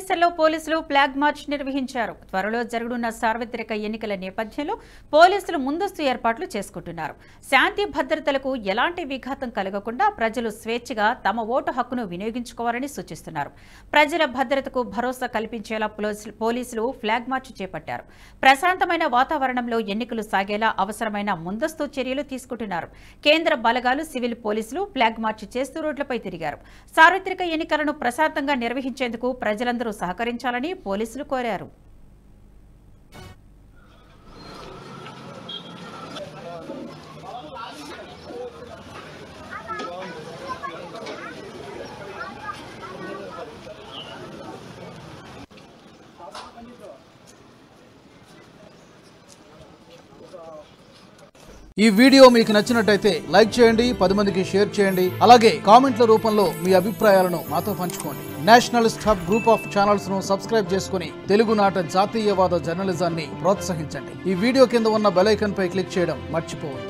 రాజస్థాన్లో పోలీసులు flag March నిర్వహించారు. త్వరలో జరగనున్న సార్వత్రిక ఎన్నికల నేపథ్యంలో పోలీసులు ముందస్తు ఏర్పాట్లు చేసుకుంటున్నారు. శాంతి భద్రతలకు ఎలాంటి విఘాతం కలగకుండా ప్రజలు స్వేచ్ఛగా తమ ఓటు హక్కును వినియోగించుకోవాలని సూచిస్తున్నారు. ప్రజల భద్రతకు భరోసా కల్పించేలా పోలీసులు ఫ్లాగ్ మార్చ్ చేపట్టారు. ప్రశాంతమైన వాతావరణంలో ఎన్నికలు సాగేలా అవసరమైన ముందస్తు చర్యలు తీసుకుంటున్నారు. కేంద్ర బలగాలు, సివిల్ పోలీసులు ఫ్లాగ్ మార్చ్ చేస్తూ రోడ్లపై తిరిగారు. సార్వత్రిక ఎన్నికలను ప్రశాంతంగా నిర్వహించేందుకు ప్రజలందరూ సహకరించాలని పోలీసులు కోరారు. ఈ వీడియో మీకు నచ్చినట్టయితే లైక్ చేయండి, 10 మందికి షేర్ చేయండి. అలాగే కామెంట్ల రూపంలో మీ అభిప్రాయాలను మాతో పంచుకోండి. Nationalist hub group of channels ను సబ్స్క్రైబ్ చేసుకుని తెలుగునాట జాతీయవాద జర్నలిజాన్ని ప్రోత్సహించండి. ఈ వీడియో కింద ఉన్న బెల్ ఐకాన్ పై క్లిక్ చేయడం మర్చిపోవద్దు.